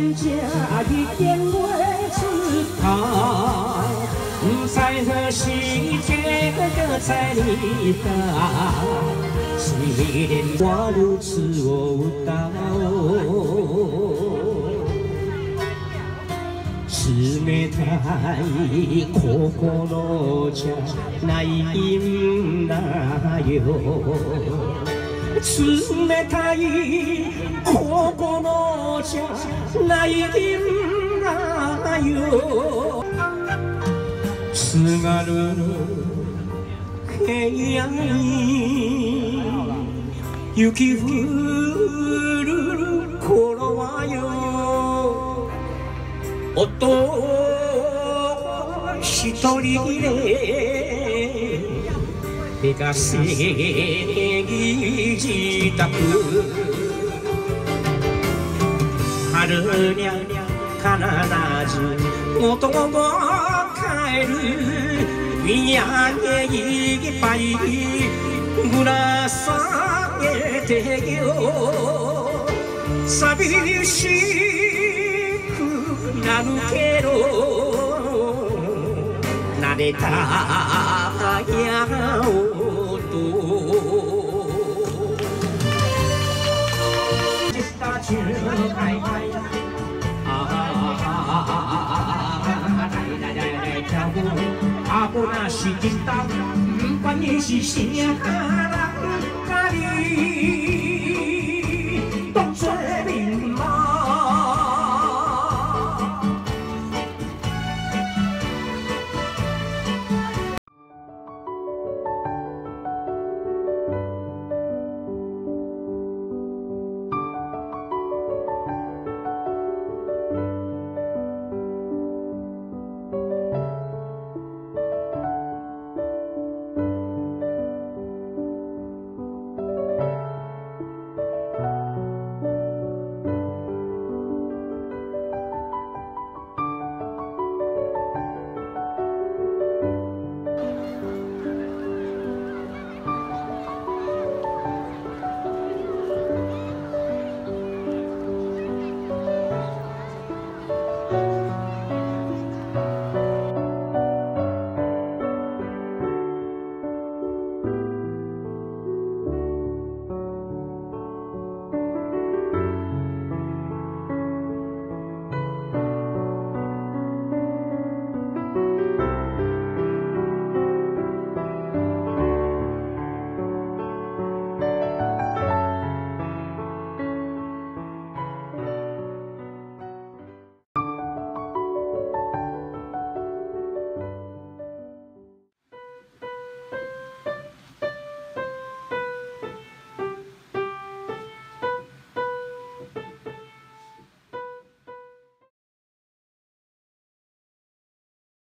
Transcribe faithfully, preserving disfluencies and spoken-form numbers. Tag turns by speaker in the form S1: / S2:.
S1: 春正日电话出头，不知何时这个在你家，虽然我如此无道，冷たい心じゃないんだよ。冷たい心じゃないんだよ。津軽平野に雪降る頃はよ、男一人で出稼ぎ自宅、春にゃ必ず男が帰る、土産いっぱいぶら下げてよ。寂しくなるけど慣れたやおと。阿婆那是叮当，不管你是谁人家里。